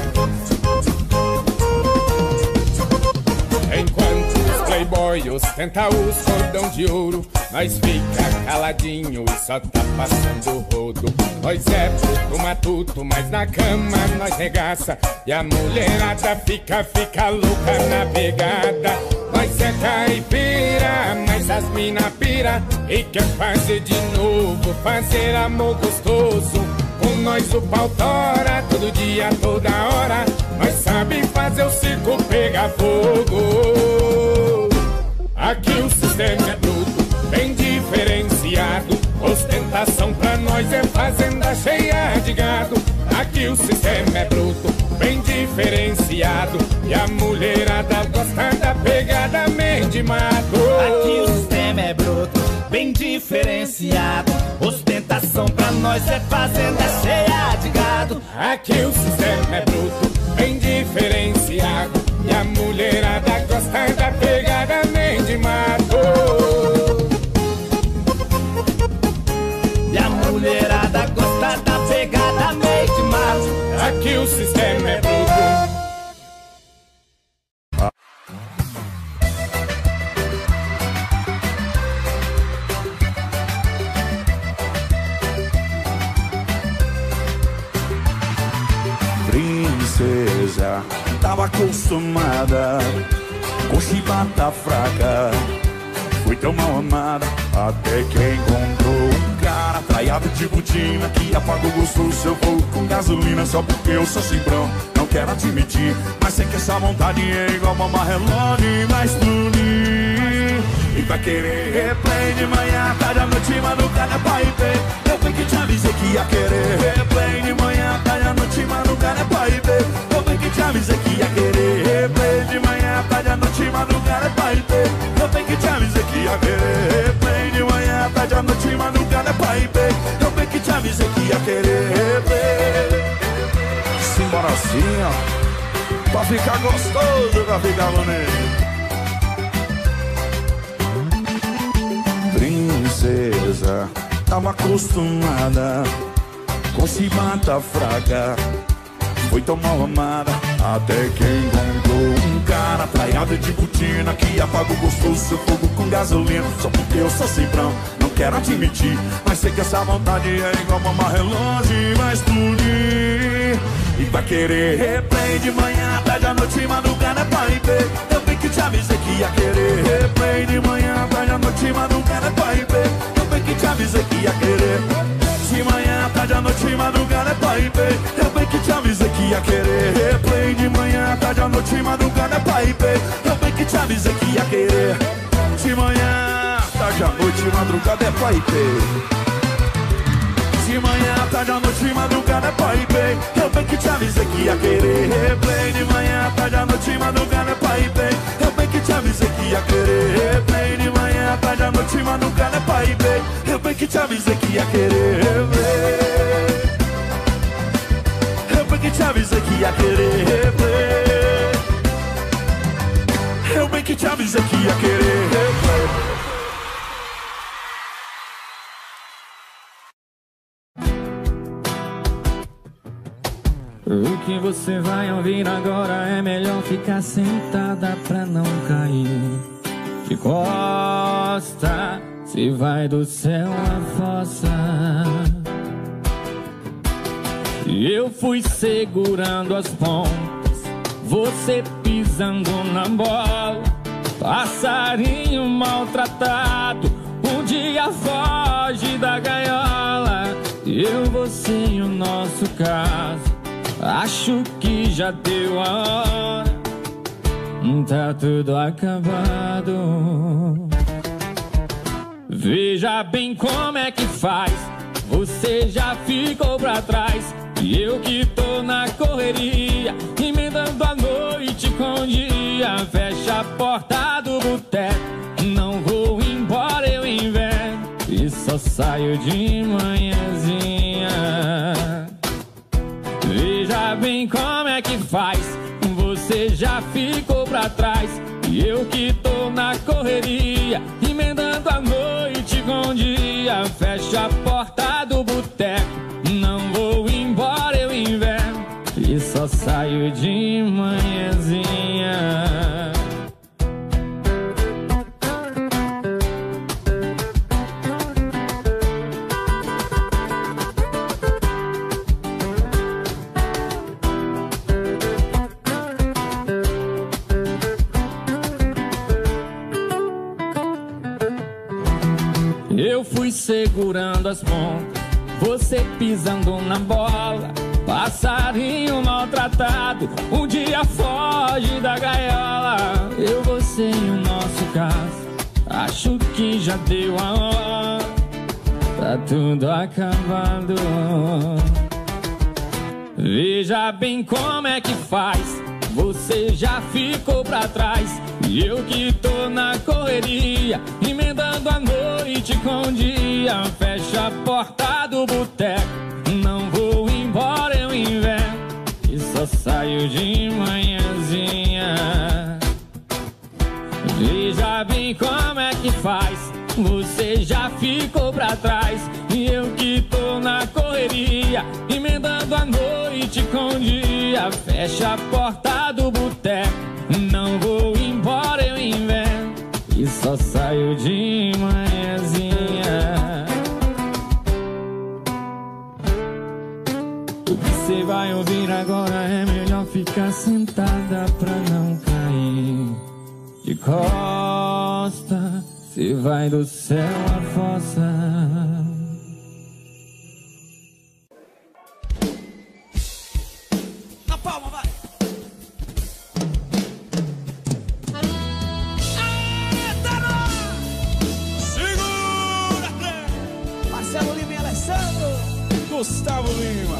Enquanto os playboy ostenta os cordão de ouro, nós fica caladinho e só tá passando rodo. Nós é bruto matuto, mas na cama nós regaça. E a mulherada fica, fica louca na pegada. Nós é caipira, mas as mina pira e quer fazer de novo, fazer amor gostoso. Com nós o pau tora, todo dia, toda hora. Nós sabe fazer o circo pegar fogo. Aqui o sistema é bruto, bem diferenciado. Ostentação pra nós é fazenda cheia de gado. Aqui o sistema é bruto, bem diferenciado. E a mulherada gosta da pegada meio de mato. Aqui o sistema é bruto, bem diferenciado. Ostentação pra nós é fazenda cheia de gado. Aqui o sistema é bruto, bem diferenciado. E a mulherada gosta da pegada meio de mato. E a mulherada gosta da pegada meio de mato. Aqui o sistema é acostumada com chibata fraca. Foi tão mal amada até que encontrou um cara traiado de botina que apagou o gosto do seu fogo com gasolina. Só porque eu sou simprão, não quero admitir, mas sei que essa vontade é igual mamar relógio e mais explodir. E vai querer replay de manhã, tarde, à noite, madrugada pra ir ver. Eu bem que te avisei que ia querer replay de manhã, tarde, à noite, madrugada pra ir ver. Eu bem que te avisei que ia querer replay de manhã, tarde, à noite, madrugada pra ir ver. Eu bem que te avisei que ia querer replay de manhã, tarde, à noite, madrugada pra ir ver. Eu bem que te avisei que ia querer replay. Simbora assim, ó, pra ficar gostoso, pra ficar bonito. Princesa, tava acostumada com chibata fraca. Foi tão mal amada até que encontrou um cara traiado de botina que apagou o gosto do seu fogo com gasolina. Só porque eu sou simprão, não quero admitir, mas sei que essa vontade é igual mamar relógio e vai explodir. E vai querer replay de manhã, tarde, à noite e madrugada pra ir ver. Eu bem que te avisei que ia querer replay de manhã, tarde, à noite e madrugada pra ir ver. Eu bem que te avisei que ia querer de manhã, tarde, à noite e madrugada pra ir ver. Eu bem que te avisei que ia querer replay de manhã, tarde, à noite e madrugada pra ir ver. Eu bem que te avisei que ia querer de manhã, tarde, à noite e madrugada é pra ir ver. De manhã, tarde, à noite e madrugada pra ir bem. Eu bem que te avisei que ia querer replay de manhã, tarde, à noite e madrugada pra ir bem. Eu bem que te avisei que ia querer replay de manhã, tarde, à noite e madrugada pra ir bem. Eu bem que te avisei que ia querer replay. Eu bem que te avisei que ia querer replay. Eu bem que te avisei que ia querer replay. O que você vai ouvir agora é melhor ficar sentada pra não cair de costa, se vai do céu a fossa. Eu fui segurando as pontas, você pisando na bola. Passarinho maltratado, um dia foge da gaiola. Eu, você e o nosso caso, acho que já deu a hora, tá tudo acabado. Veja bem como é que faz, você já ficou pra trás e eu que tô na correria, emendando a noite com o dia. Fecha a porta do boteco, não vou embora, eu inverno e só saio de manhãzinha. Veja bem como é que faz, você já ficou pra trás e eu que tô na correria, emendando a noite com o dia. Fecha a porta do boteco, não vou embora, eu inverno e só saio de manhãzinha. Eu fui segurando as pontas, você pisando na bola. Passarinho maltratado, um dia foge da gaiola. Eu, você e o nosso caso, acho que já deu a hora, tá tudo acabado. Veja bem como é que faz, você já ficou pra trás e eu que tô na correria, emendando a noite com o dia. Fecha a porta do boteco, não vou embora, eu inverno e só saio de manhãzinha. Veja bem como é que faz, você já ficou pra trás e eu que tô na correria, emendando a noite com o dia. Fecha a porta do boteco, não vou embora, eu inverno e só saio de manhãzinha. O que você vai ouvir agora é melhor ficar fica sentada pra não cair de costa, se vai do céu a fossa. Na palma, vai! Eita, não! Segura, André! Marcelo Lima e Alessandro! Gustavo Lima!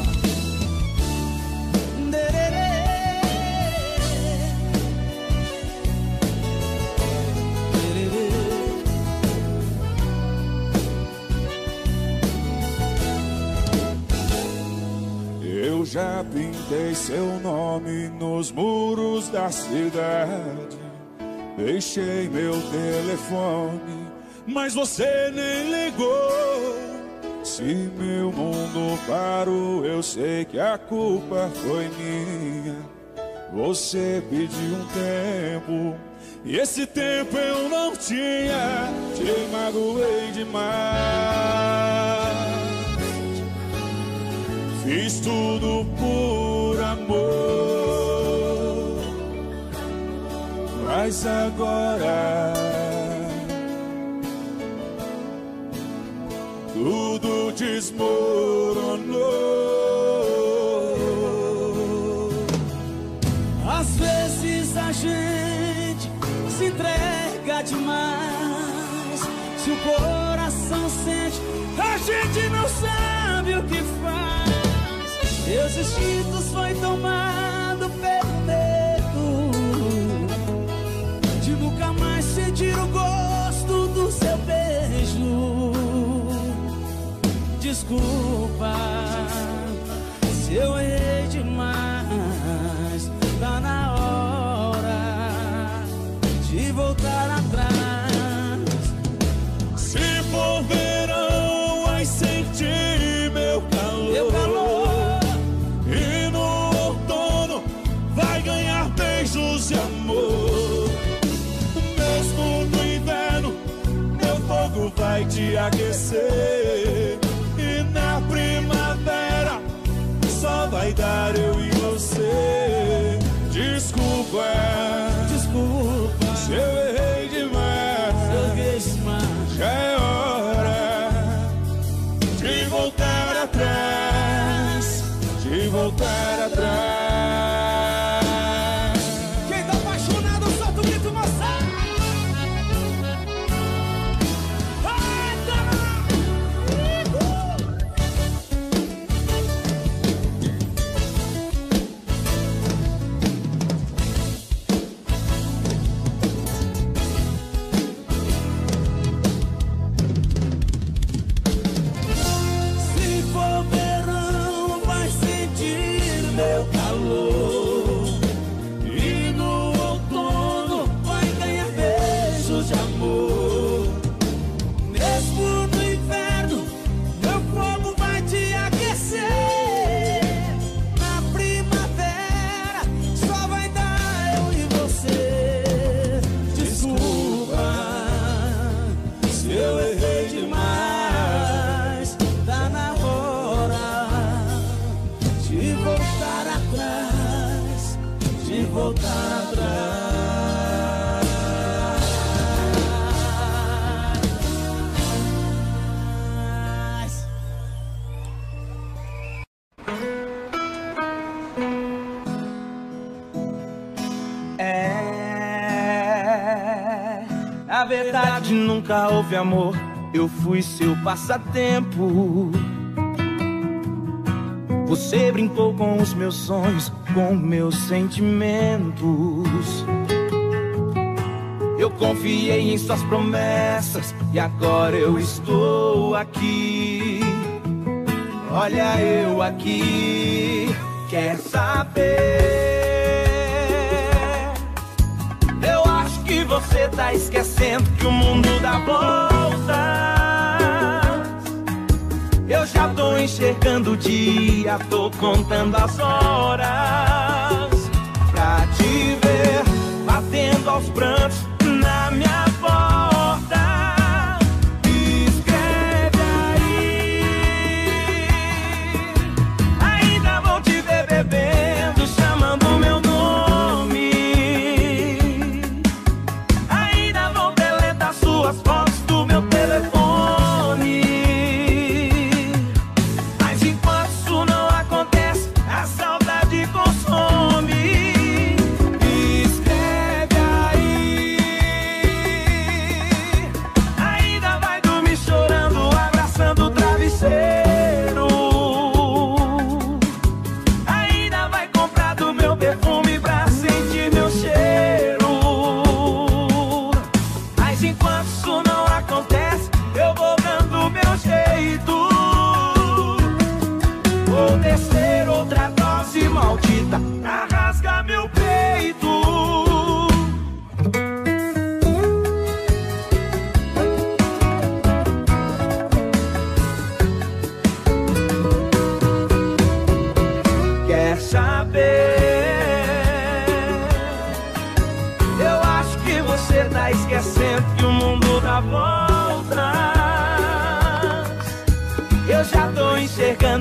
Eu já pintei seu nome nos muros da cidade, deixei meu telefone, mas você nem ligou. Se meu mundo parou, eu sei que a culpa foi minha. Você pediu um tempo e esse tempo eu não tinha. Te magoei demais. Fiz tudo por amor, mas agora tudo desmoronou. Às vezes a gente se entrega demais. Se o coração sente, a gente não sabe o que faz. Meus instintos foi tomado pelo medo de nunca mais sentir o gosto do seu beijo. Desculpa se eu errei demais. Tá na hora de voltar atrás. Se for verão, vai sentir meu calor, meu calor. E no outono vai ganhar beijos de amor. Mesmo no inverno, meu fogo vai te aquecer. Na primavera só vai dar eu e você. Desculpa, desculpa, se eu errei demais, se eu errei demais. Já é hora de voltar atrás, de voltar atrás. Quem tá apaixonado, solta o grito, moça. Na verdade nunca houve amor, eu fui seu passatempo. Você brincou com os meus sonhos, com meus sentimentos. Eu confiei em suas promessas e agora eu estou aqui. Olha eu aqui, quer saber? Eu acho que você tá esquecendo que o mundo dá voltas. Eu já tô enxergando o dia, tô contando as horas pra te ver batendo aos prantos na minha porta. Escreve aí, ainda vou te ver bebendo, chamando meu nome.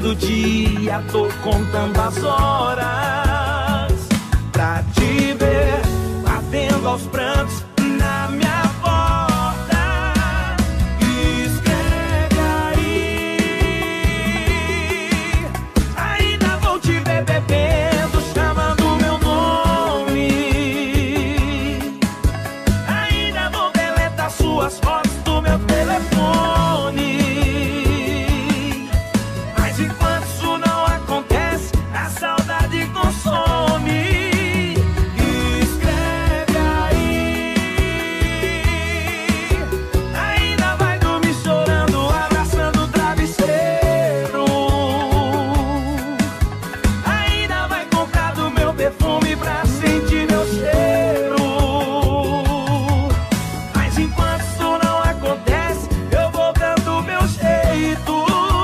do dia, tô contando as horas pra te ver, batendo aos prantos na minha porta. Escreve aí, ainda vou te ver bebendo, chamando meu nome. Ainda vou deletar suas fotos do meu telefone. Mas enquanto isso não acontece, a saudade consome. Escreve aí, ainda vai dormir chorando, abraçando o travesseiro. Ainda vai comprar do meu perfume pra sentir meu cheiro. Mas enquanto isso não acontece, eu vou dando meu jeito.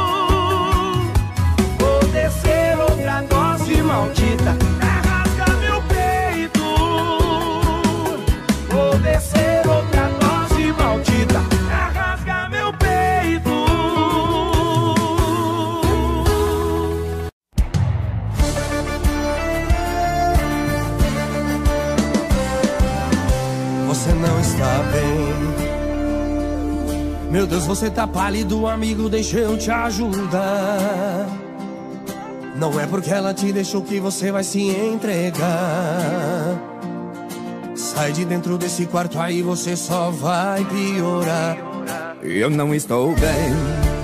Vou descer outra dose maldita pra rasgar meu peito. Vou descer outra dose maldita pra rasgar meu peito. Você não está bem. Meu Deus, você tá pálido, amigo, deixa eu te ajudar. Não é porque ela te deixou que você vai se entregar. Sai de dentro desse quarto aí, você só vai piorar. Eu não estou bem.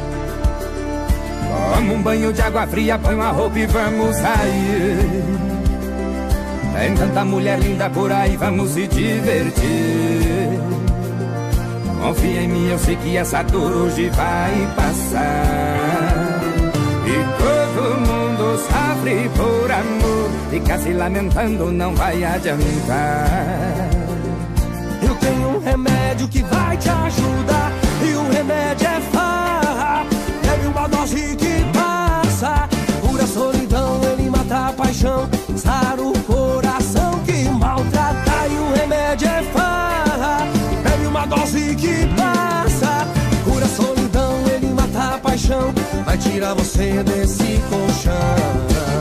Toma um banho de água fria, põe uma roupa e vamos sair. Tem tanta mulher linda por aí, vamos se divertir. Confia em mim, eu sei que essa dor hoje vai passar. E todo mundo sofre por amor, ficar se lamentando não vai adiantar. Eu tenho um remédio que vai te ajudar, e o remédio é farra. Bebe uma dose que passa, cura a solidão, ele mata a paixão, sara o coração que maltrata. E o remédio é farra. Bebe uma dose que passa, cura a solidão, ele mata a paixão, vai tirar você desse colchão.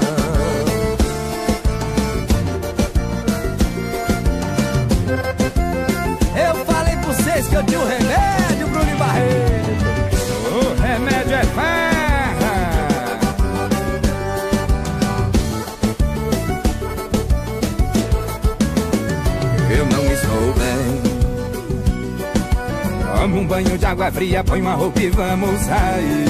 Eu falei pra vocês que eu tinha um remédio, Bruno Barreto. O remédio é farra. Eu não estou bem. Toma um banho de água fria, põe uma roupa e vamos sair.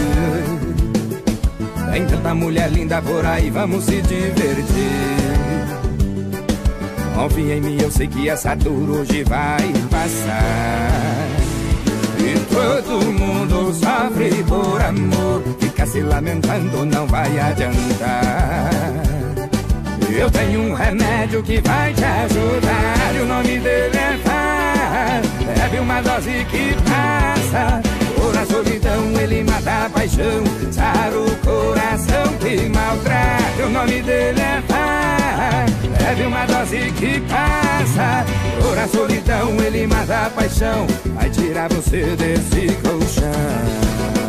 Tem tanta mulher linda por aí, vamos se divertir. Confia em mim, eu sei que essa dor hoje vai passar. E todo mundo sofre por amor, fica se lamentando não vai adiantar. Eu tenho um remédio que vai te ajudar, e o nome dele é farra. Bebe uma dose que passa, por a solidão ele mata a paixão, sara o coração que maltrata. O nome dele é farra. Bebe uma dose que passa, por a solidão ele mata a paixão, vai tirar você desse colchão.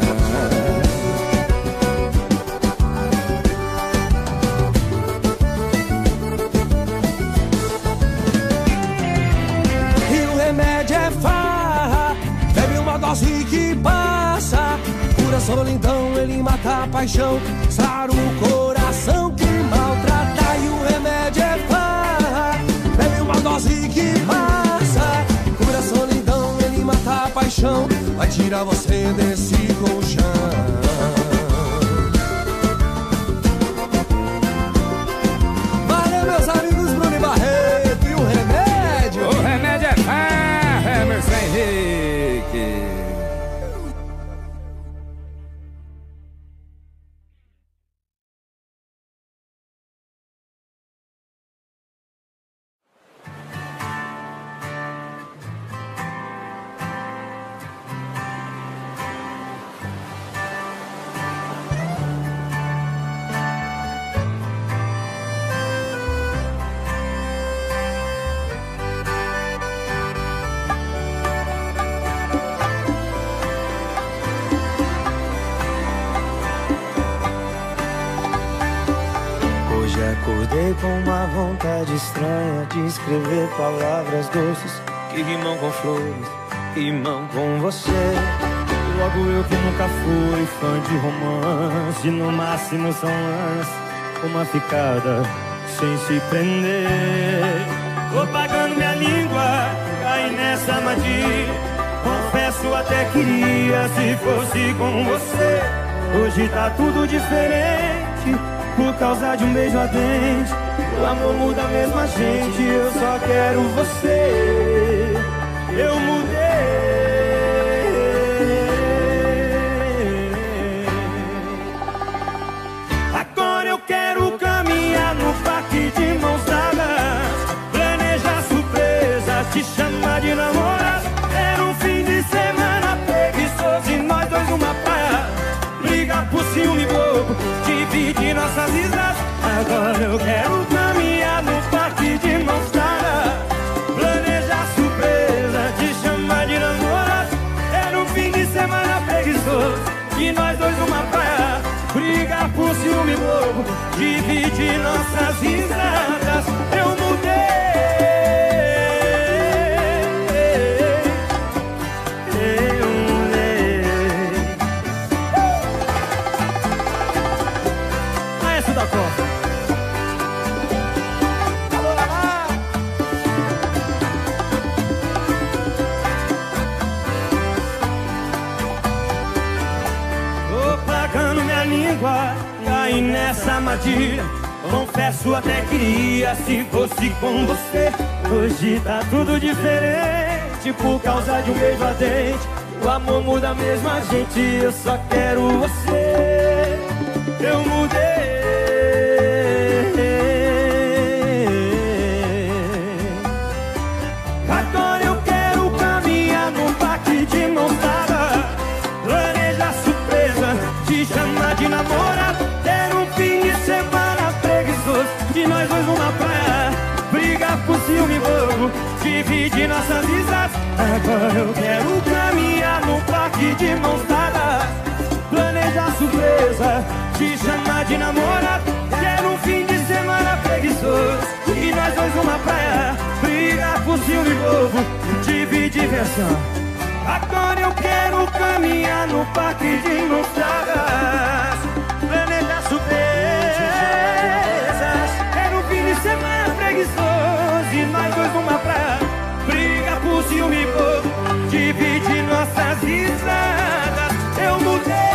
Dose que passa, cura a solidão, ele mata a paixão, sara o coração que maltrata. E o remédio é farra. Bebe uma dose que passa, cura a solidão, ele mata a paixão, vai tirar você desse colchão. Valeu, meus amigos, Bruno e Barreto. E o remédio? O remédio é farra, Emerson Henrique. Fiquei com uma vontade estranha de escrever palavras doces que rimam com flores, rimam com você. Logo eu que nunca fui fã de romance, no máximo são anos, uma ficada sem se prender. Tô pagando minha língua, caí nessa armadilha. Confesso até queria se fosse com você. Hoje tá tudo diferente por causa de um beijo ardente. O amor muda mesmo a gente, eu só quero você. Eu mudei. Agora eu quero caminhar no parque de mãos dadas, planejar surpresa, te chamar de namorado. Era um fim de semana preguiçoso e nós dois numa praia, brigar por ciúme bobo, dividir nossas risadas. Agora eu quero caminhar no parque de mãos dadas, planejar surpresa, te chamar de namorado. Era um fim de semana preguiçoso e nós dois numa praia, brigar por ciúme bobo, dividir nossas risadas. Eu mudei. Da Costa. Tô pagando minha língua, caí nessa armadilha. Confesso até queria se fosse com você. Hoje tá tudo diferente por causa de um beijo ardente. O amor muda mesmo a gente, eu só quero você. Eu mudei. Agora eu quero caminhar num parque de mãos dadas, planejar surpresa, te chamar de namorado. Ter um fim de semana preguiçoso de nós dois numa praia, brigar por ciúme bobo, dividir nossas risadas. Agora eu quero caminhar num parque de mãos dadas, planejar surpresa, te chamar de namorado. Quero um fim de semana preguiçoso e nós dois numa praia, brigar por ciúme bobo, dividir diversão. Agora eu quero caminhar no parque de mãos dadas, planejar surpresas. Quero um fim de semana preguiçoso e nós dois numa praia, brigar por ciúme bobo, dividir nossas risadas. Eu mudei.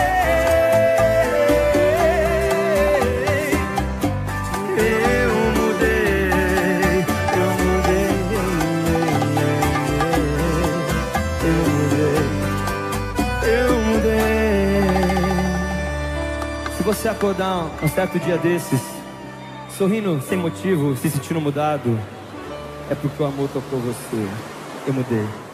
Se você acordar um certo dia desses, sorrindo sem motivo, se sentindo mudado, é porque o amor tocou você. Eu mudei.